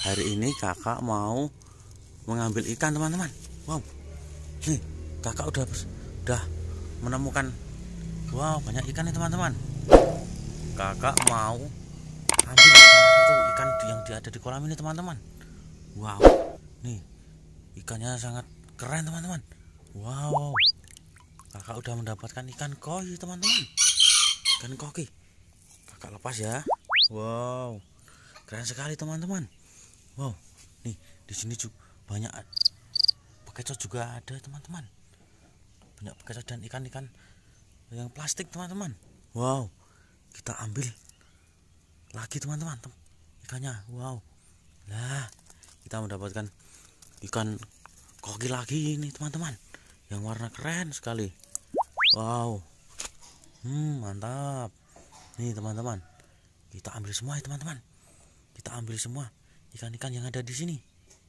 Hari ini kakak mau mengambil ikan teman-teman. Wow, nih kakak udah menemukan banyak ikan nih teman-teman. Kakak mau ambil salah satu ikan yang ada di kolam ini teman-teman. Wow, nih ikannya sangat keren teman-teman. Wow, kakak udah mendapatkan ikan koi teman-teman. Ikan koki, kakak lepas ya. Wow, keren sekali teman-teman. Wow, nih di sini juga banyak bekecot juga ada teman-teman. Banyak bekecot dan ikan-ikan yang plastik teman-teman. Wow, kita ambil lagi teman-teman ikannya. Wow, nah kita mendapatkan ikan koki lagi ini teman-teman, yang warna keren sekali. Wow, mantap nih teman-teman. Kita ambil semua ya teman-teman. Kita ambil semua ikan-ikan yang ada di sini.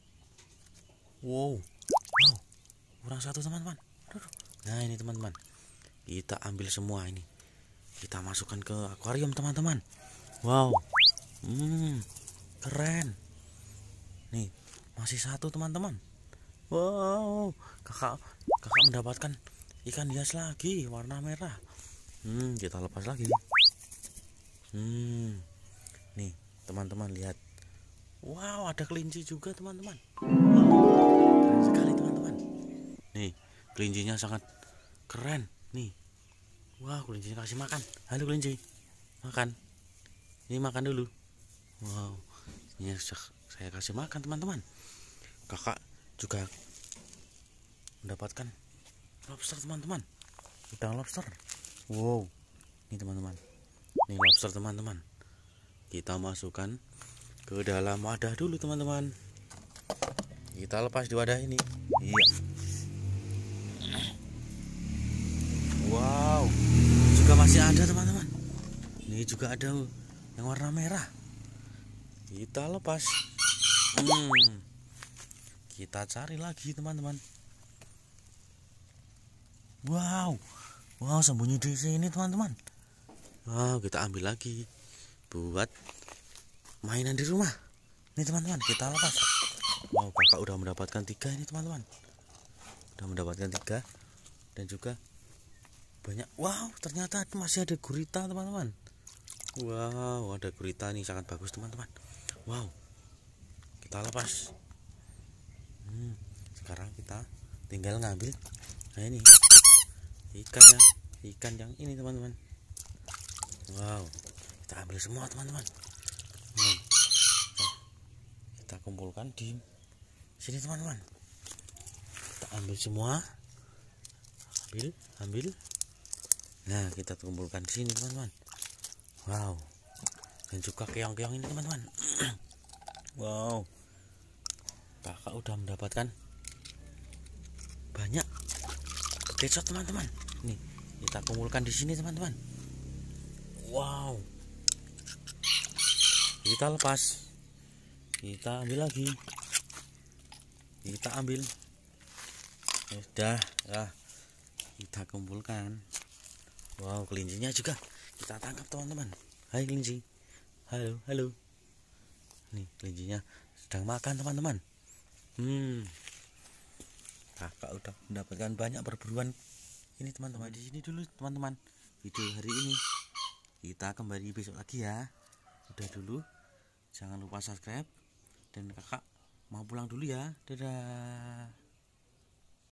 Wow, kurang satu teman-teman. Nah ini teman-teman, kita ambil semua ini. Kita masukkan ke akuarium teman-teman. Wow, keren. Nih masih satu teman-teman. Wow, kakak mendapatkan ikan hias lagi warna merah. Kita lepas lagi. Nih teman-teman lihat. Wow, ada kelinci juga teman-teman. Keren sekali teman-teman. Nih kelincinya sangat keren nih. Wow, kelincinya kasih makan. Halo kelinci, makan. Ini makan dulu. Wow, ini saya kasih makan teman-teman. Kakak juga mendapatkan lobster teman-teman. Udang lobster. Wow, ini teman-teman. Ini lobster teman-teman. Kita masukkan ke dalam wadah dulu teman-teman. Kita lepas di wadah ini. Iya. Wow, juga masih ada teman-teman. Ini juga ada yang warna merah. Kita lepas. Kita cari lagi teman-teman. Wow, sembunyi di sini teman-teman. Wow, kita ambil lagi buat mainan di rumah. Ini teman-teman, kita lepas. Wow, kakak udah mendapatkan 3 ini teman-teman. Udah mendapatkan 3 dan juga banyak. Wow, ternyata masih ada gurita teman-teman. Wow, ada gurita nih, sangat bagus teman-teman. Wow, kita lepas. Sekarang kita tinggal ngambil. Nah ini ikannya, ikan yang ini teman-teman. Wow, kita ambil semua teman-teman. Kita kumpulkan di sini teman-teman. Kita ambil semua. Ambil. Nah, kita kumpulkan di sini teman-teman. Wow, dan juga keong-keong ini teman-teman. Wow, kakak udah mendapatkan banyak bekecot teman-teman. Nih, kita kumpulkan di sini teman-teman. Wow, kita lepas. Kita ambil lagi. Kita ambil. Sudah, kita kumpulkan. Wow, kelincinya juga kita tangkap teman-teman. Hai kelinci. Halo. Nih kelincinya sedang makan teman-teman. Kakak udah mendapatkan banyak perburuan ini teman-teman. Di sini dulu teman-teman video hari ini. Kita kembali besok lagi ya. Udah dulu, jangan lupa subscribe. Dan kakak mau pulang dulu ya. Dadah.